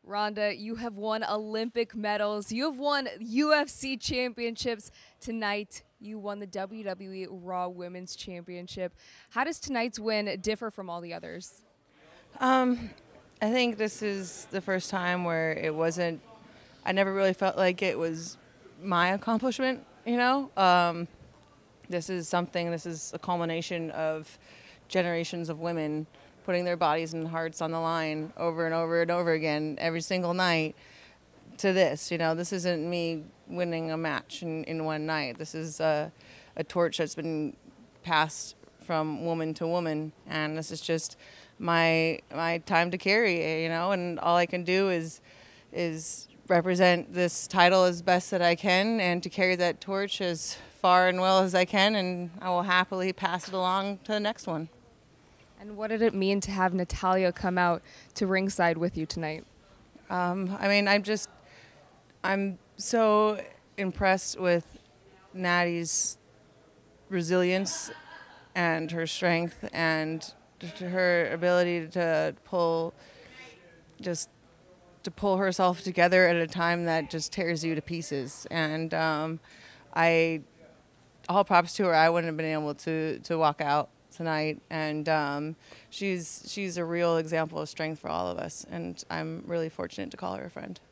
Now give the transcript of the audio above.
Rhonda, you have won Olympic medals. You have won UFC championships. Tonight, you won the WWE Raw Women's Championship. How does tonight's win differ from all the others? I think this is the first time where it wasn't, I never really felt like it was my accomplishment, you know? This is a culmination of generations of women putting their bodies and hearts on the line over and over and over again every single night to this. You know, this isn't me winning a match in one night. This is a torch that's been passed from woman to woman, and this is just my time to carry, you know, and all I can do is represent this title as best that I can and to carry that torch as far and well as I can, and I will happily pass it along to the next one. And what did it mean to have Natalya come out to ringside with you tonight? I mean, I'm so impressed with Natty's resilience and her strength and her ability to pull herself together at a time that just tears you to pieces. And all props to her. I wouldn't have been able to walk out tonight, and she's a real example of strength for all of us, and I'm really fortunate to call her a friend.